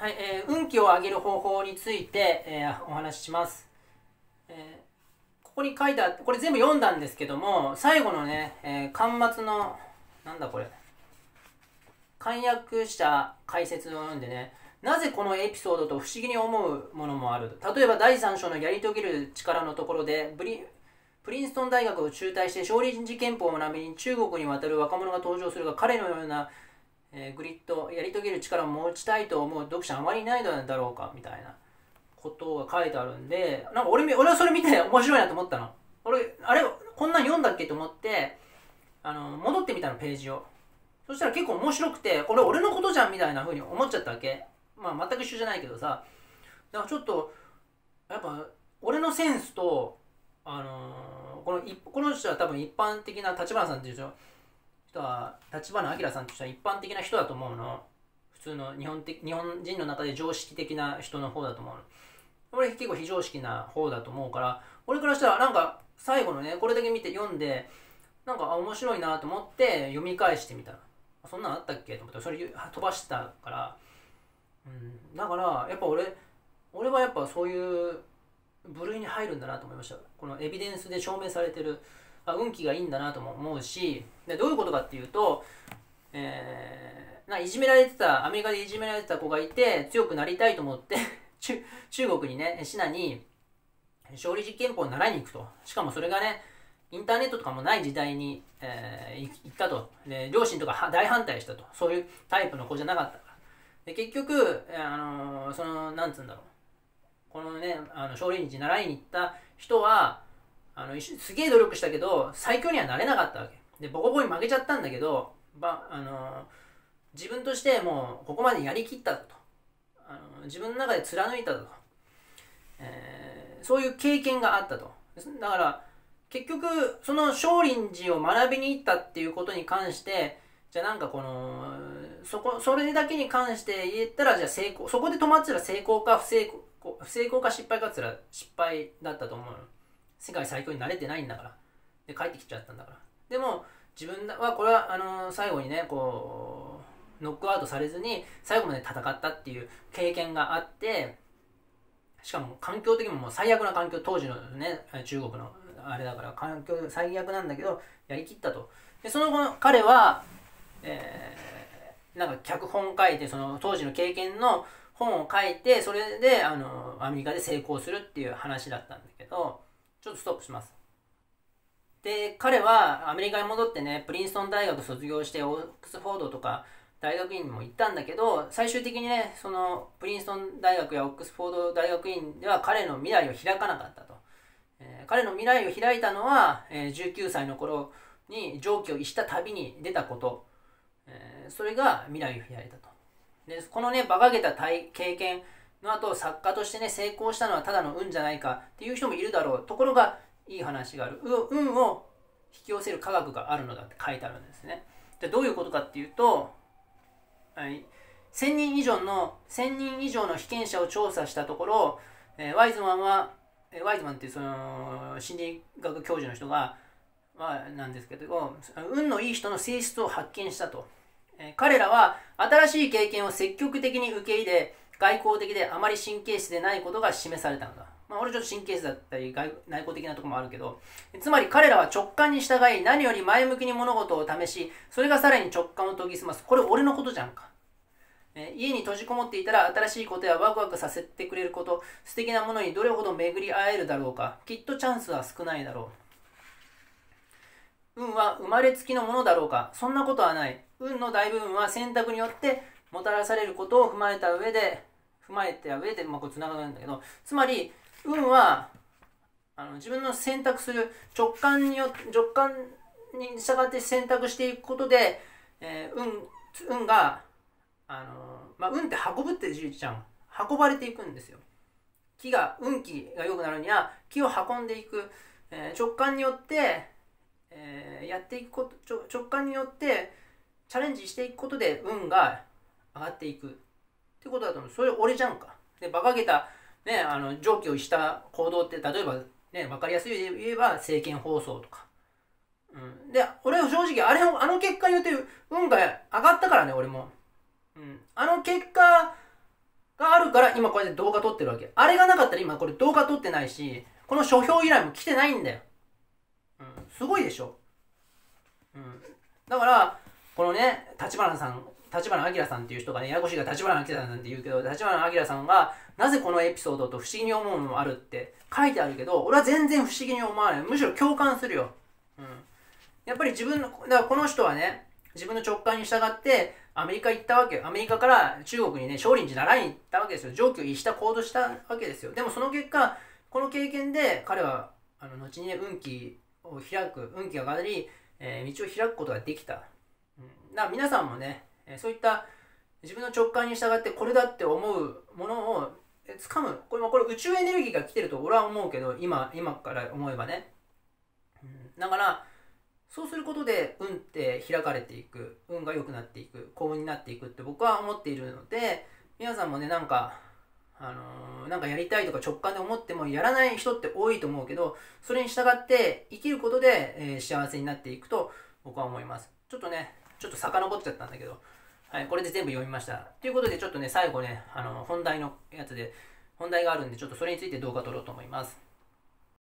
はい、運気を上げる方法について、お話しします。ここに書いてあって、これ全部読んだんですけども、最後のね、巻末の、なんだこれ、簡約した解説を読んでね、なぜこのエピソードと不思議に思うものもある。例えば第3章のやり遂げる力のところで、プリンストン大学を中退して少林寺拳法を学びに中国に渡る若者が登場するが、彼のようなグリッド、やり遂げる力を持ちたいと思う読者あまりいないのだろうかみたいなことが書いてあるんで、なんか俺はそれ見て面白いなと思ったの。俺、あれ、こんなん読んだっけと思って、戻ってみたの、ページを。そしたら結構面白くて、これ俺のことじゃんみたいな風に思っちゃったわけ。まあ全く一緒じゃないけどさ。だからちょっと、やっぱ俺のセンスと、この人は多分一般的な立花さんっていう人は、立花明さんって人は一般的な人だと思うの。普通の日本人の中で常識的な人の方だと思うの。俺結構非常識な方だと思うから、俺からしたらなんか最後のね、これだけ見て読んで、なんか面白いなと思って読み返してみたら、そんなのあったっけと思って、それ飛ばしたから、だからやっぱ俺はやっぱそういう部類に入るんだなと思いました。このエビデンスで証明されてる運気がいいんだなとも思うし、でどういうことかっていうと、いじめられてた、アメリカでいじめられてた子がいて強くなりたいと思って中国にね、シナに少林寺拳法を習いに行くと。しかもそれがね、インターネットとかもない時代に、行ったと。で、両親とか大反対したと。そういうタイプの子じゃなかったから。で、結局、なんつうんだろう。このね、少林寺習いに行った人は、すげえ努力したけど、最強にはなれなかったわけ。で、ボコボコに負けちゃったんだけど、自分としてもうここまでやりきったと。自分の中で貫いたと。そういう経験があったと。だから、結局その少林寺を学びに行ったっていうことに関して、じゃあなんかそれだけに関して言ったら、じゃあ成功、そこで止まってたら成功か不成功か失敗かって言ったら失敗だったと思うの。世界最強になれてないんだから。で帰ってきちゃったんだから。でも自分はこれは最後にね、こうノックアウトされずに最後まで戦ったっていう経験があって、しかも環境的にも最悪な環境、当時のね中国のあれだから環境最悪なんだけどやりきったと。でその後彼は、なんか脚本書いて、その当時の経験の本を書いて、それでアメリカで成功するっていう話だったんだけど、ちょっとストップします。で彼はアメリカに戻ってね、プリンストン大学卒業してオックスフォードとか大学院にも行ったんだけど、最終的にね、そのプリンストン大学やオックスフォード大学院では彼の未来を開かなかったと。彼の未来を開いたのは、19歳の頃に常軌を逸した旅に出たこと、それが未来を開いたと。でこのね馬鹿げた経験の後、作家としてね成功したのはただの運じゃないかっていう人もいるだろう。ところがいい話がある。運を引き寄せる科学があるのだって書いてあるんですね。でどういうことかっていうと、1000人以上の被験者を調査したところ、ワイズマンっていうその心理学教授の人が、なんですけど、運のいい人の性質を発見したと。彼らは新しい経験を積極的に受け入れ、外交的であまり神経質でないことが示されたのだ。俺ちょっと神経質だったり内向的なところもあるけど、つまり彼らは直感に従い、何より前向きに物事を試し、それがさらに直感を研ぎ澄ます。これ俺のことじゃんか。家に閉じこもっていたら新しいことやワクワクさせてくれること、素敵なものにどれほど巡り会えるだろうか。きっとチャンスは少ないだろう。運は生まれつきのものだろうか。そんなことはない。運の大部分は選択によってもたらされることを踏まえた上で、こうつながるんだけど、つまり運は自分の選択する直感に従って選択していくことで、運が運って運ぶって字じゃん。運ばれていくんですよ。運気が良くなるには木を運んでいく、直感によって、やっていくこと、直感によってチャレンジしていくことで運が上がっていくってことだと思う。それ俺じゃんか。で馬鹿げたね、常軌を逸した行動って、例えばね、分かりやすいで言えば政見放送とか、で俺は正直あの結果によって運が上がったからね、俺も。あの結果がから今こうやって動画撮ってるわけ。あれがなかったら今これ動画撮ってないし、この書評依頼も来てないんだよ。すごいでしょ。だから、このね、立花明さんっていう人がね、ややこしいから立花明さんなんて言うけど、立花明さんが、なぜこのエピソードと不思議に思うのもあるって書いてあるけど、俺は全然不思議に思わない。むしろ共感するよ。やっぱりだからこの人はね、自分の直感に従ってアメリカ行ったわけよ。アメリカから中国にね、少林寺習いに行ったわけですよ。常軌を逸した行動したわけですよ。でもその結果、この経験で彼は、後にね、運気が上がり、道を開くことができた。だから皆さんもね、そういった自分の直感に従ってこれだって思うものを掴む。これ宇宙エネルギーが来てると俺は思うけど、今から思えばね。だから、そうすることで運って開かれていく、運が良くなっていく、幸運になっていくって僕は思っているので、皆さんもね、なんかやりたいとか直感で思ってもやらない人って多いと思うけど、それに従って生きることで、幸せになっていくと僕は思います。ちょっと遡っちゃったんだけど、はい、これで全部読みました。ということでちょっとね、最後ね、本題があるんで、ちょっとそれについて動画撮ろうと思います。